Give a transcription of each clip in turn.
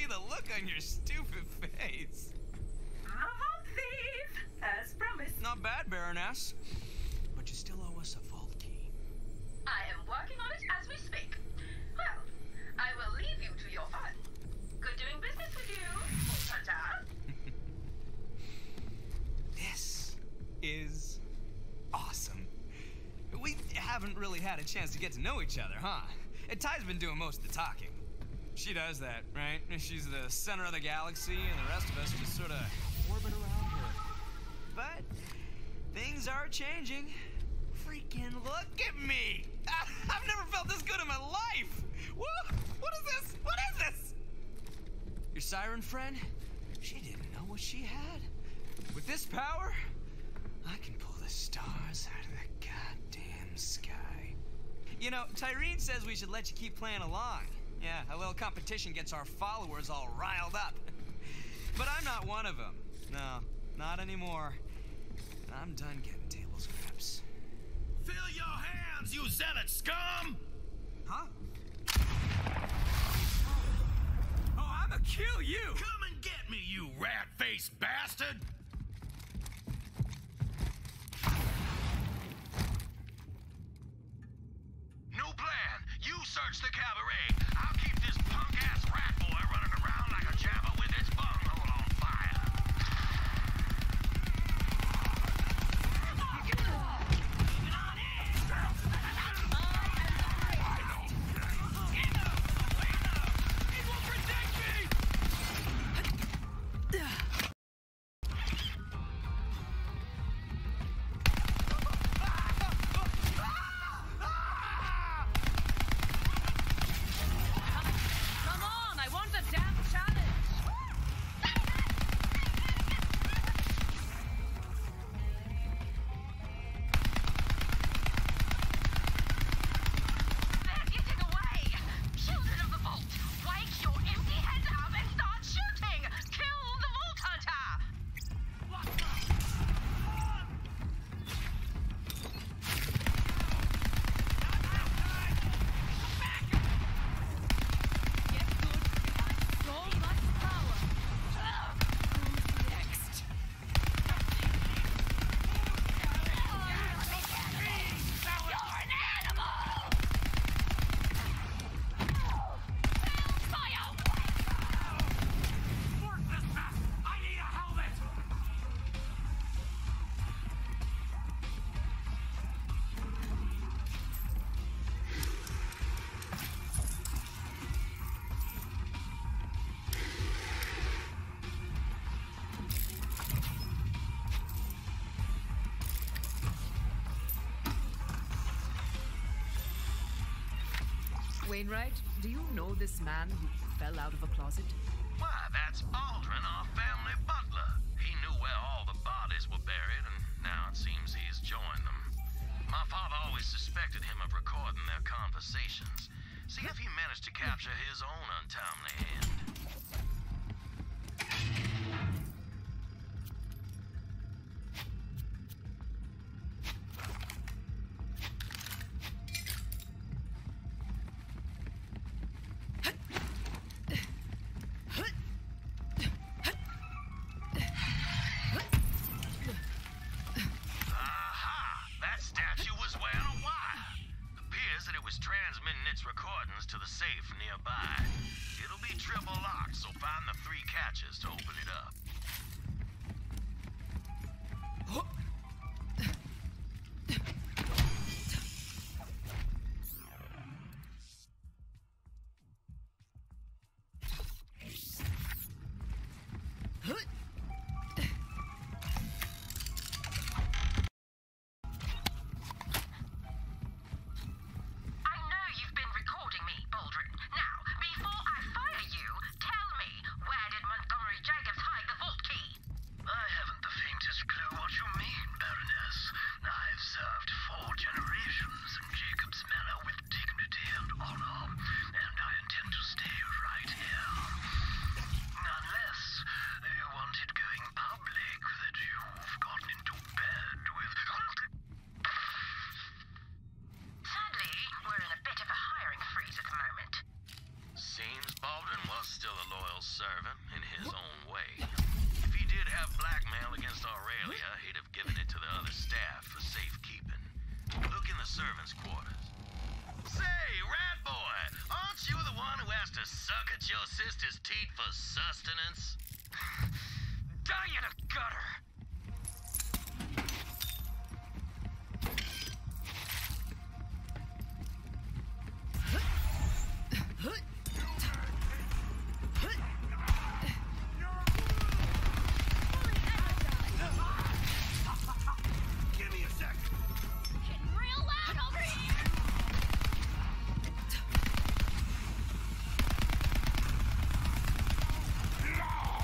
see the look on your stupid face. The Vault Thief, as promised. Not bad, Baroness. But you still owe us a vault key. I am working on it as we speak. Well, I will leave you to your fun. Good doing business with you, Vault Hunter. This is awesome. We haven't really had a chance to get to know each other, huh? And Ty's been doing most of the talking. She does that, right? She's the center of the galaxy, and the rest of us just sort of orbit around her. But things are changing. Freaking look at me! I've never felt this good in my life! Whoa! What is this? What is this? Your siren friend? She didn't know what she had. With this power, I can pull the stars out of the goddamn sky. You know, Tyreen says we should let you keep playing along. Yeah, a little competition gets our followers all riled up. But I'm not one of them. No, not anymore. I'm done getting table scraps. Fill your hands, you zealot scum! Huh? Oh, I'ma kill you! Come and get me, you rat-faced bastard! New plan. You search the cabaret. I'll keep this punk-ass rat boy running around like a jabber with its bunghole on fire. Moving on in. It will protect me! Come on, I want a damn challenge! They're getting away! Children of the Vault, wake your empty heads up and start shooting! Kill the Vault Hunter! Get good. So much power. Who's next? You're an animal! Fire! Worthless mess! I need a helmet! Wainwright, do you know this man who fell out of a closet? Why, that's Aldrin, our family butler. He knew where all the bodies were buried, and now it seems he's joined them. My father always suspected him of recording their conversations. See if he managed to capture his own untimely end. Aha! That statue was wearing a wire. Appears that it was transmitting its recordings to the safe nearby. It'll be triple locked, so find the 3 catches to open it up. I know you've been recording me, Baldrin. Now, before I fire you, tell me, where did Montgomery Jacobs hide the vault key? I haven't the faintest clue what you mean, Baroness. I've served 4 generations in Jacob's Manor with dignity and honor, and I intend to stay right here. Unless you want servants' quarters. Say, rat boy, aren't you the one who has to suck at your sister's teat for sustenance? Die in a gutter! Give me a sec. Getting real loud over here! No!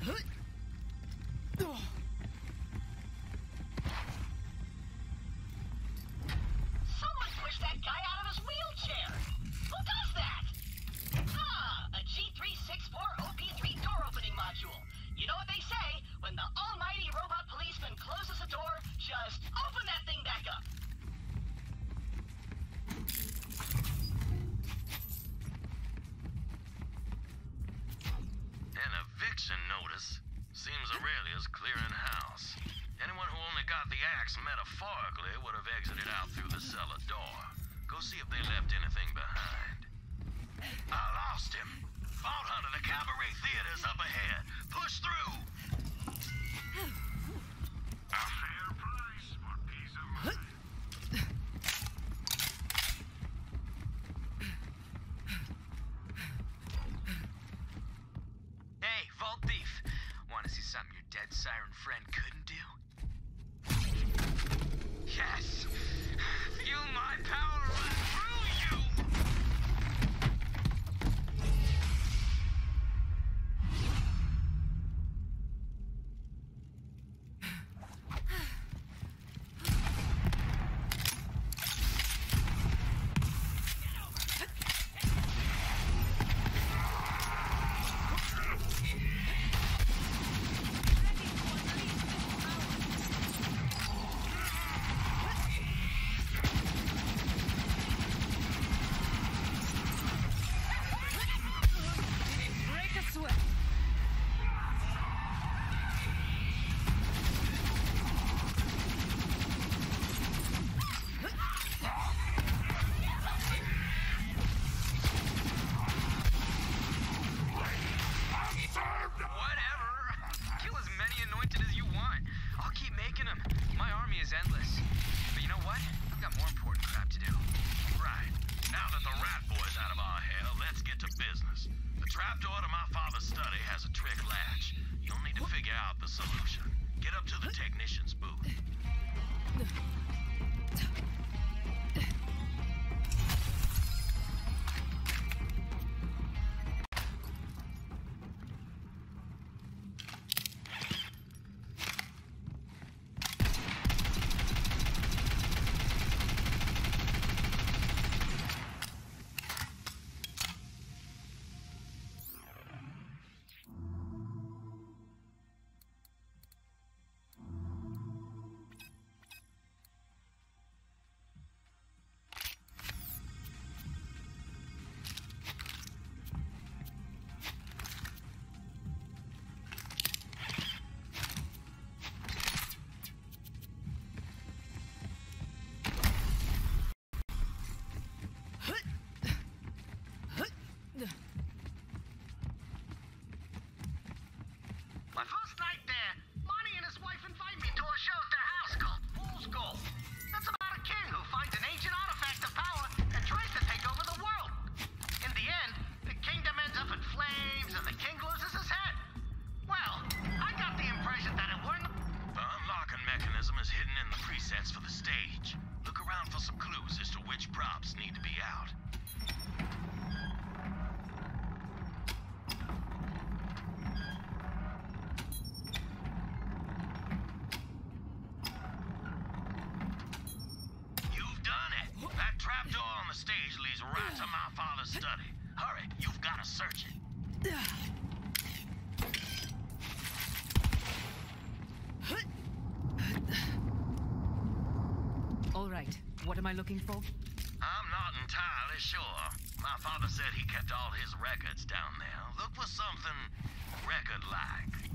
Someone pushed that guy out of his wheelchair. Who does that? Ah, a G364 OP3 door opening module. You know what they say? When the almighty robot policeman closes a door, just open that thing back up. An eviction notice? Seems Aurelia's clearing house. Anyone who only got the axe metaphorically would have exited out through the cellar door. Go see if they left anything behind. I lost him. Vault Hunter, the Cabaret Theater's up ahead. Push through. A fair price for peace of mind. Hey, Vault Thief. Want to see something your dead siren friend couldn't do? Yes! Feel my power run through you! Break a sweat. Whatever. Kill as many anointed as you want. I'll keep making them. My army is endless. But you know what? I've got more important crap to do. Right. Now that the rat boy's out of our hair, let's get to business. The trapdoor to my father's study has a trick latch. You'll need to figure out the solution. Get up to the technician's booth. My first night there, Monty and his wife invite me to a show at their house called Fool's Gold. That's about a king who finds an ancient artifact of power and tries to take over the world. In the end, the kingdom ends up in flames and the king loses his head. Well, I got the impression that it weren't... The unlocking mechanism is hidden in the presets for the stage. Look around for some clues as to which props need to be out. You've done it! That trapdoor on the stage leads right to my father's study. Hurry, you've got to search it. All right. What am I looking for? I'm not entirely sure. My father said he kept all his records down there. Look for something record-like.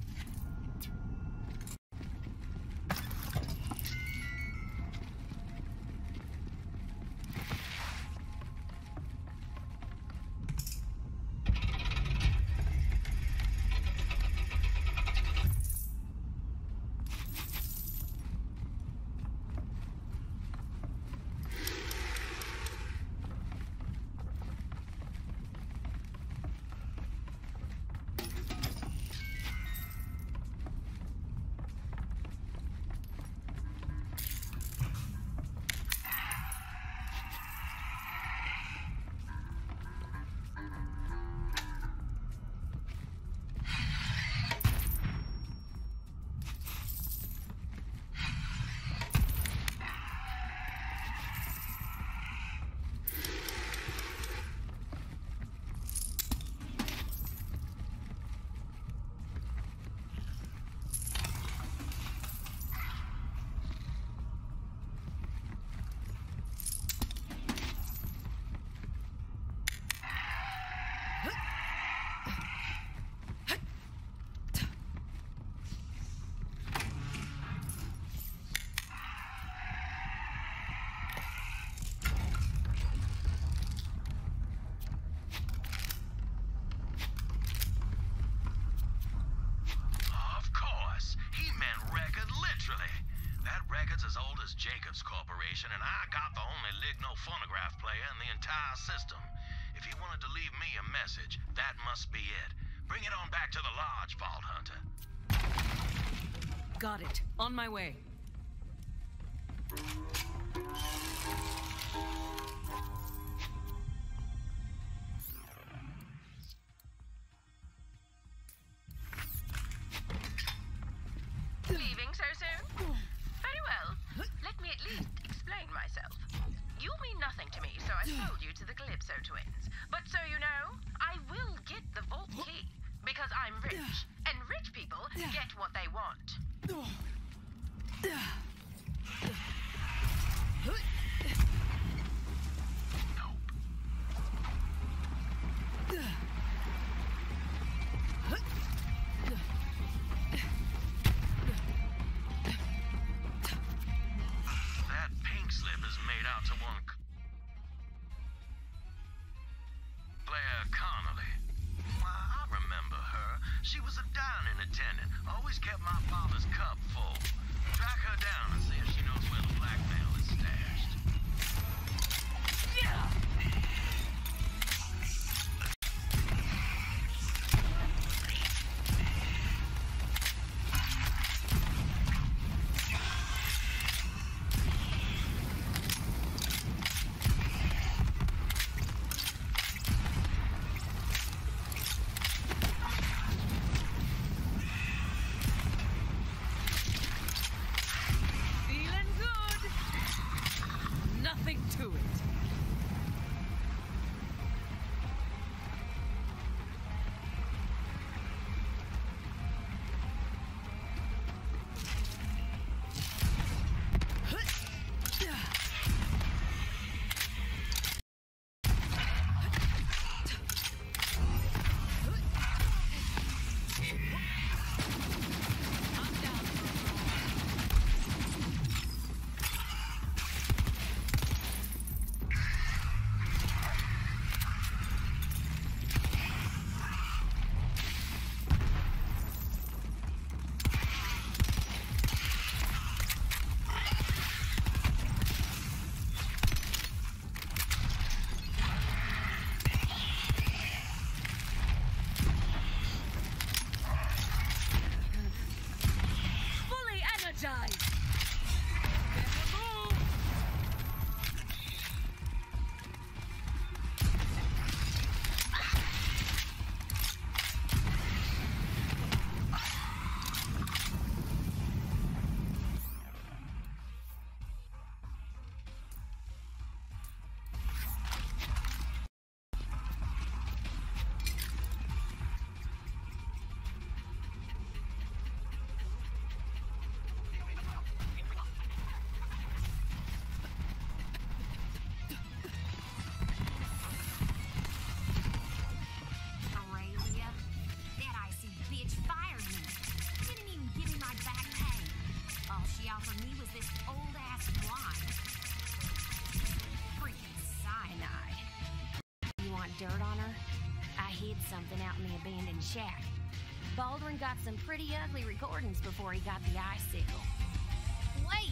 to the lodge, Vault Hunter. Got it. On my way. Leaving so soon? Very well. Let me at least explain myself. You mean nothing to me, so I sold you to the Calypso twins. But so you know, I will get the vault key. Because I'm rich, and rich people get what they want. That pink slip is made out to one Claire Connolly. Why, I remember her. She was a dining attendant. Always kept my father's cup full. Track her down and see if she knows where the blackmail is stashed. Feeling good. Nothing to it. Fully energized. Never move. Aurelia, that icy bitch fired me. Didn't even give me my back pay. All she offered me was this old-ass wine. Freaking cyanide. You want dirt on her? I hid something out in the abandoned shack. Baldwin got some pretty ugly recordings before he got the icicle. Wait!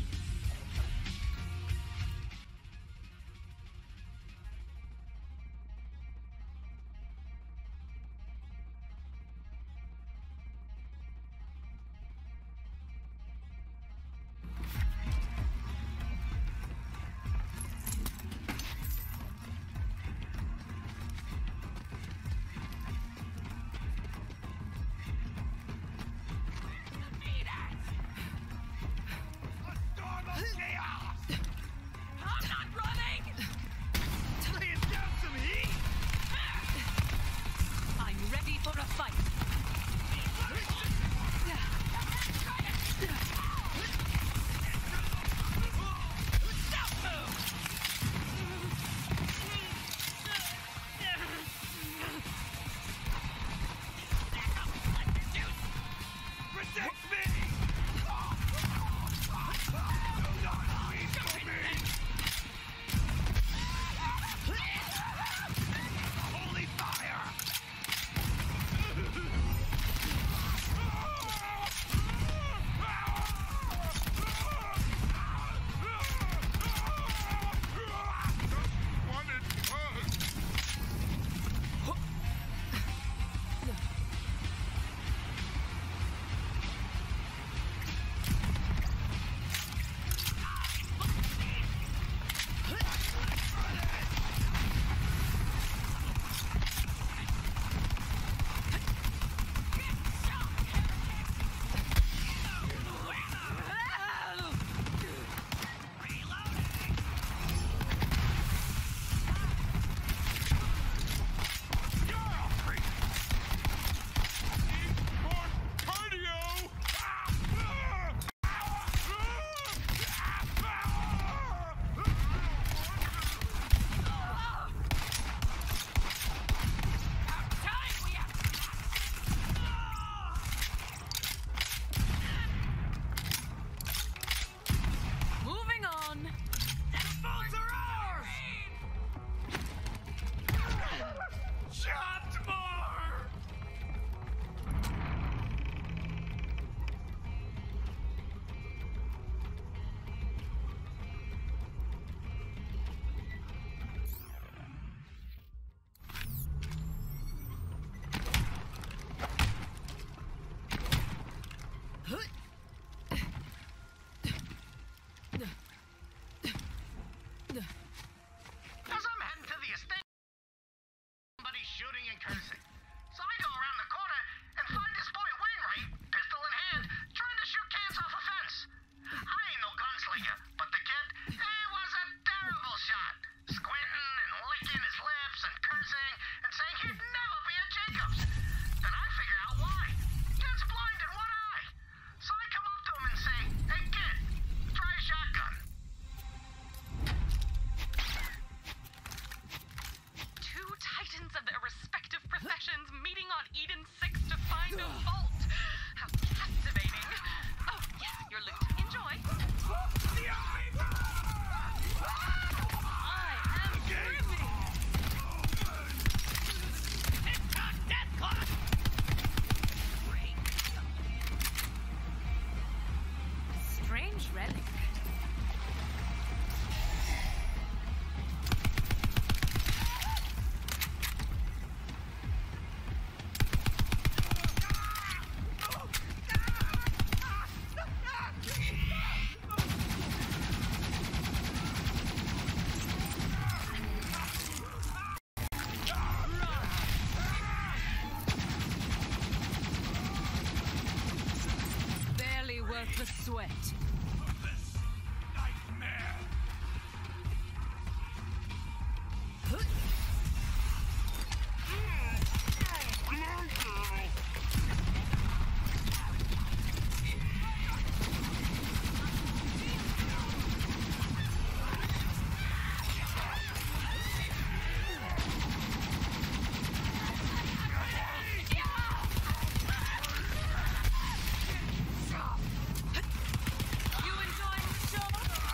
As I'm heading to the estate, somebody's shooting and cursing. So I go around the corner and find this boy Wainwright, pistol in hand, trying to shoot cans off a fence. I ain't no gunslinger, but the kid, he was a terrible shot. Squinting and licking his lips and cursing and saying he'd never be a Jacobs. Then I figure out why. Kid's blind in one eye. So I come up to him and say, hey kid, try a shotgun. Two titans of their respective professions meeting on Eden 6 to find a vault. How captivating. Oh, yes, your loot. Enjoy. I am brimming. Strange relic. Barely worth the sweat. You enjoying the show?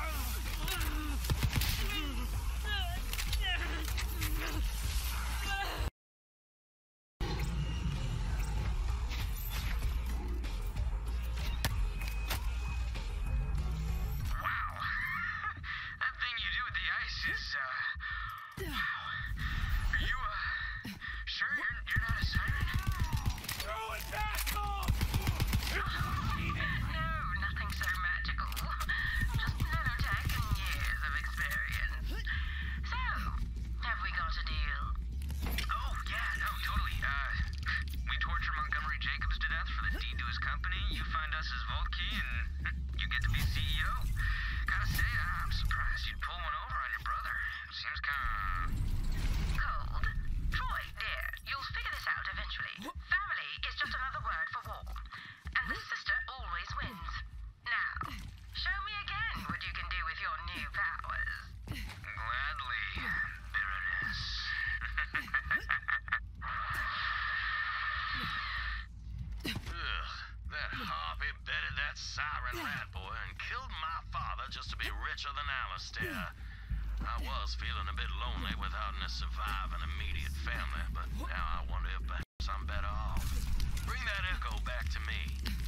Wow. That thing you do with the ice is, wow. Are you, sure you're not a siren? Throw it back off! No, nothing so magical. Just nanotech and years of experience. So, have we got a deal? Oh, yeah, no, totally. We torture Montgomery Jacobs to death for the deed to his company. You find us his vault key, and you get to be CEO. Gotta say, I'm surprised you'd pull one over on your brother. Seems kinda... Cold? Troy, dear, you'll figure this out eventually. Family is just another word for war. And the sister always wins. Now, show me again what you can do with your new powers. Gladly, Baroness. Ugh, that harpy bedded that siren rat boy and killed my father just to be richer than Alistair. I was feeling a bit lonely without a surviving immediate family, but now I wonder if perhaps I'm better off. Bring that echo back to me.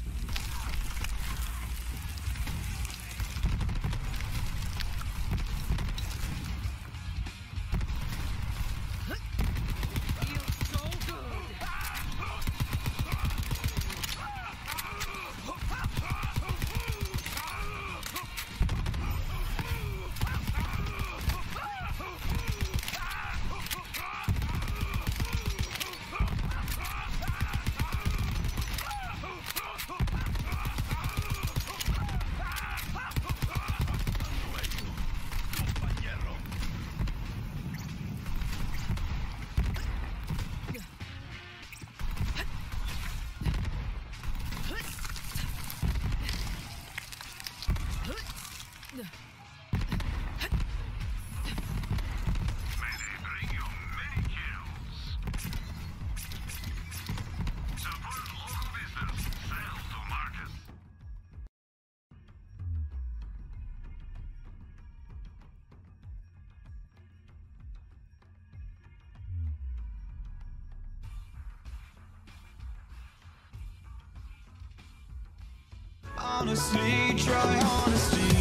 Feels so good. Honestly, try honesty.